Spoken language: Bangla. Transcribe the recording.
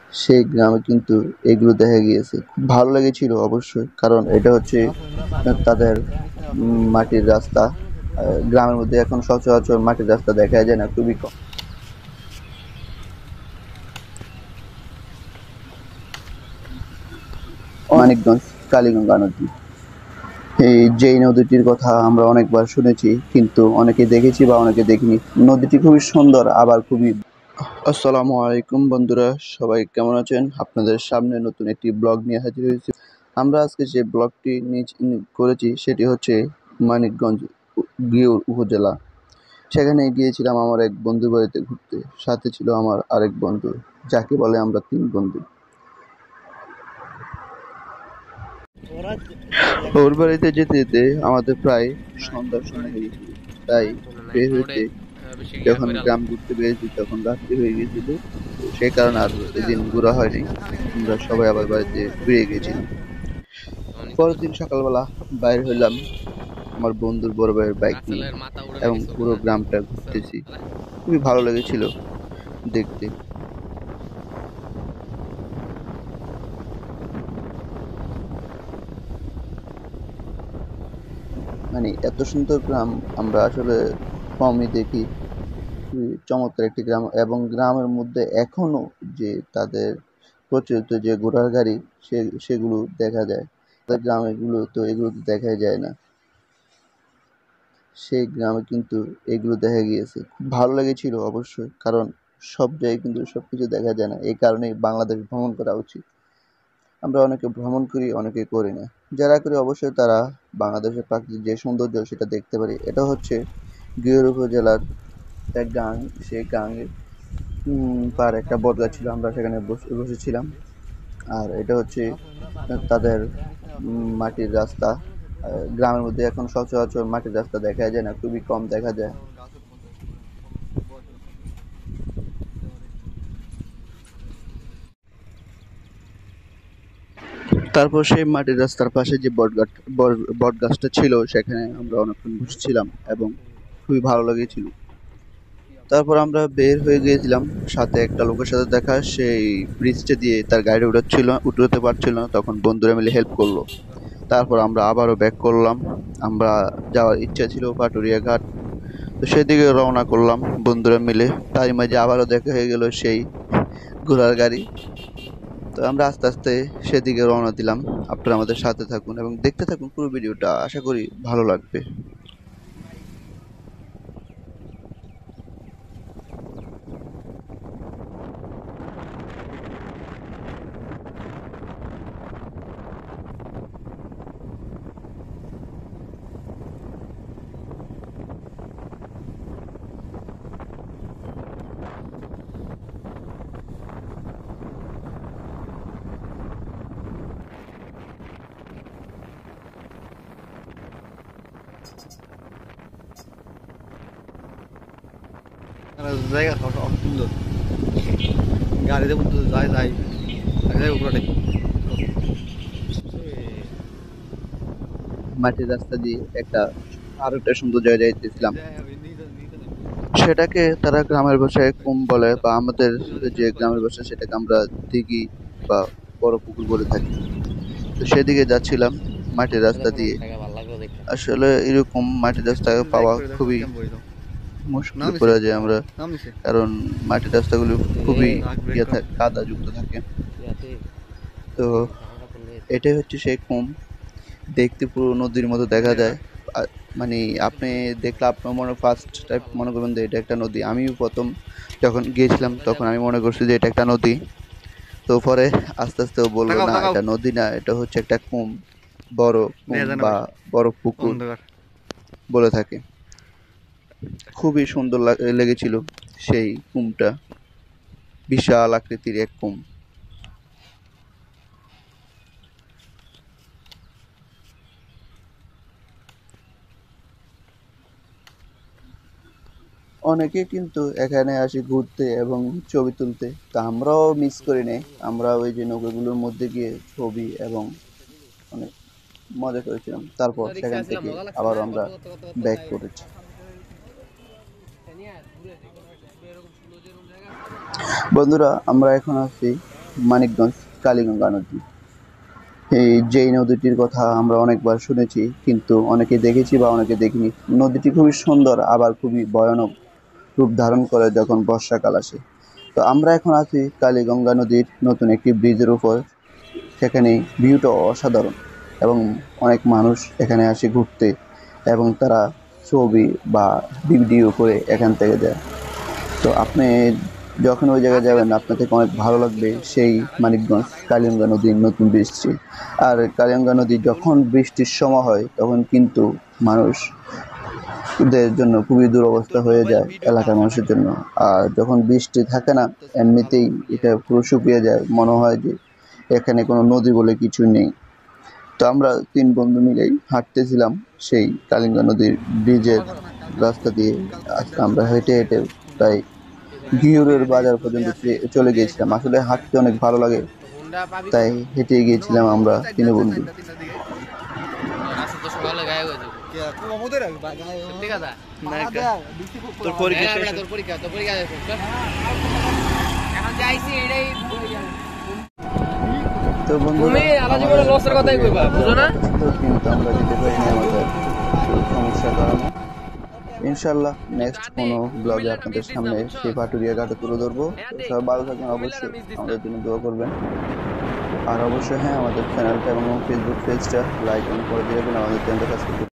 সেই গ্রামে কিন্তু এগুলো দেখা গিয়েছে। খুব ভালো লেগেছিল অবশ্যই, কারণ এটা হচ্ছে তাদের মাটির রাস্তা। গ্রামের মধ্যে এখন সচরাচর মাটির রাস্তা দেখা যায় না, খুবই কম। মানিকগঞ্জ কালীগঙ্গা নদী, যেই নদীটির কথা আমরা অনেকবার শুনেছি, কিন্তু অনেকে দেখেছি বা অনেকে দেখিনি। নদীটি খুবই সুন্দর, আবার খুবই। আসসালামু আলাইকুম বন্ধুরা, সবাই কেমন আছেন? আপনাদের সামনে নতুন একটি ব্লগ নিয়ে হাজির হয়েছি। আমরা আজকে যে ব্লগটি করেছি সেটি হচ্ছে মানিকগঞ্জ ঘিওর উপজেলা। সেখানে গিয়েছিলাম আমার এক বন্ধুর বাড়িতে ঘুরতে। সাথে ছিল আমার আরেক বন্ধু, যাকে বলে আমরা তিন বন্ধু। ওর বাড়িতে যেতে যেতে আমাদের প্রায় সন্ধ্যার সময় হয়ে গেছিল। তাই বের হইতে, যখন গ্রাম ঘুরতে বেরিয়েছি তখন রাত্রি হয়ে গেছিল। তো সেই কারণে আর এদিন ঘোরা হয়নি। আমরা সবাই আবার বাড়িতে ফিরে গিয়েছিলাম। পরের দিন সকালবেলা বাইর হইলাম আমার বন্ধুর বড় ভাইয়ের বাইক নিয়ে, এবং পুরো গ্রামটা ঘুরতেছি। খুবই ভালো লেগেছিল দেখতে। মানে এত সুন্দর গ্রাম আমরা আসলে কমই দেখি। খুবই চমৎকার একটি গ্রাম, এবং গ্রামের মধ্যে এখনো যে তাদের প্রচলিত যে ঘোড়ার গাড়ি, সেগুলো দেখা যায়। তাদের গ্রামে এগুলো তো এগুলো তো দেখাই যায় না। সেই গ্রামে কিন্তু এগুলো দেখা গিয়েছে। খুব ভালো লেগেছিল অবশ্যই, কারণ সব জায়গায় কিন্তু সবকিছু দেখা যায় না। এই কারণেই বাংলাদেশ ভ্রমণ করা উচিত। আমরা অনেকে ভ্রমণ করি, অনেকে করি না। যারা করি অবশ্যই তারা বাংলাদেশের প্রাকৃতিক যে সৌন্দর্য সেটা দেখতে পারি। এটা হচ্ছে ঘিওর উপজেলার একটা গাং। সেই গাঙের পাড়ে একটা বটগাছ ছিল, আমরা সেখানে বসেছিলাম। আর এটা হচ্ছে তাদের মাটির রাস্তা। গ্রামের মধ্যে এখন সচরাচর মাটির রাস্তা দেখা যায় না, খুবই কম দেখা যায়। তারপর সেই মাটির রাস্তার পাশে যে বটগাছটা ছিল, সেখানে আমরা অনেকক্ষণ বসেছিলাম এবং খুবই ভালো লেগেছিল। তারপর আমরা বের হয়ে গিয়েছিলাম। সাথে একটা লোকের সাথে দেখা, সেই ব্রিজটা দিয়ে তার গাড়ি উঠতে পারছিল না, তখন বন্ধুরা মিলে হেল্প করলো। তারপর আমরা আবারও ব্যাক করলাম। আমরা যাওয়ার ইচ্ছা ছিল পাটুরিয়া ঘাট, তো সেদিকে রওনা করলাম বন্ধুরা মিলে। তারই মাঝে আবারও দেখা হয়ে গেল সেই ঘোড়ার গাড়ি। তো আমরা আস্তে আস্তে সেদিকে রওনা দিলাম। আপনারা আমাদের সাথে থাকুন এবং দেখতে থাকুন পুরো ভিডিওটা, আশা করি ভালো লাগবে। জায়গা অনেক সুন্দর, গাড়িতে বলতে যাই যাই যাই উপরে। মাটির রাস্তা দিয়ে আরো একটা সুন্দর জায়গায় যাইতেছিলাম। সেটাকে তারা গ্রামের ভাষায় কুম বলে, বা আমাদের যে গ্রামের ভাষা সেটাকে আমরা দিঘি বা বড় পুকুর বলে থাকি। তো সেদিকে যাচ্ছিলাম মাটির রাস্তা দিয়ে। আসলে এরকম মাটির রাস্তা পাওয়া খুবই মুশকিলে পড়ে যায় আমরা, কারণ মাটির রাস্তাগুলো খুবই কাদা যুক্ত থাকে। তো এটাই হচ্ছে সেই কুম। দেখতে পুরো নদীর মতো দেখা যায়। মানে আপনি দেখলে আপনার মনে ফার্স্ট টাইপ মনে করবেন যে এটা একটা নদী। আমিও প্রথম যখন গিয়েছিলাম তখন আমি মনে করছি যে এটা একটা নদী। তো পরে আস্তে আস্তে ও বললো না, এটা নদী না, এটা হচ্ছে একটা বড় কুম বা বড় পুকুর বলে থাকে। খুবই সুন্দর লেগেছিল সেই কুমটা। বিশাল আকৃতির এক কুম। অনেকে কিন্তু এখানে আসে ঘুরতে এবং ছবি তুলতে, তা আমরাও মিস করি নাই। আমরা ওই যে নৌকাগুলোর মধ্যে গিয়ে ছবি এবং অনেক মজা করেছিলাম। তারপর সেখান থেকে আবার আমরা ব্যাক করেছি। বন্ধুরা, আমরা এখন আছি মানিকগঞ্জ কালীগঙ্গা নদী। এই যেই নদীটির কথা আমরা অনেকবার শুনেছি, কিন্তু অনেকে দেখেছি বা অনেকে দেখিনি। নদীটি খুবই সুন্দর, আবার খুবই ভয়ানক রূপ ধারণ করে যখন বর্ষাকাল আসে। তো আমরা এখন আছি কালীগঙ্গা নদীর নতুন একটি ব্রিজের উপর। সেখানে ভিউটা অসাধারণ এবং অনেক মানুষ এখানে আসে ঘুরতে, এবং তারা ছবি বা ভিডিও করে এখান থেকে যায়। তো আপনি যখন ওই জায়গায় যাবেন আপনাদের অনেক ভালো লাগবে সেই মানিকগঞ্জ কালিগঙ্গা নদীর নতুন বৃষ্টি। আর কালিগঙ্গা নদী যখন বৃষ্টির সময় হয় তখন কিন্তু মানুষদের জন্য খুবই দুরবস্থা হয়ে যায় এলাকার মানুষের জন্য। আর যখন বৃষ্টি থাকে না, এমনিতেই এটা পুরো শুকিয়ে যায়, মনে হয় যে এখানে কোনো নদী বলে কিছু নেই। তো আমরা ৩ বন্ধু মিলেই হাঁটতেছিলাম সেই কালিগঙ্গা নদীর ব্রিজের রাস্তা দিয়ে। আজকে আমরা হেঁটে হেঁটে প্রায় ঘিওরের বাজার পর্যন্ত চলে গিয়েছিলাম। আসলে হাঁটতে অনেক ভালো লাগে, তাই হেঁটে গিয়েছিলাম আমরা ৩ বন্ধু। তোর পরীক্ষা শেষ? তো বন্ধুরা, কিন্তু আমরা যেতে পারিনি আমাদের সমস্যার কারণে। ইনশাল্লাহ নেক্সট কোনো ব্লগে আপনাদের সামনে সেই পাটুরিয়া ঘাটে তুলে ধরবো। তো সবাই ভালো থাকবেন, অবশ্যই আমাদের জন্য দোয়া করবেন। আর অবশ্যই হ্যাঁ, আমাদের চ্যানেলটা এবং ফেসবুক পেজটা লাইক এবং ফলো দিয়ে রাখবেন, আমাদের চ্যানেলটা সাবস্ক্রাইব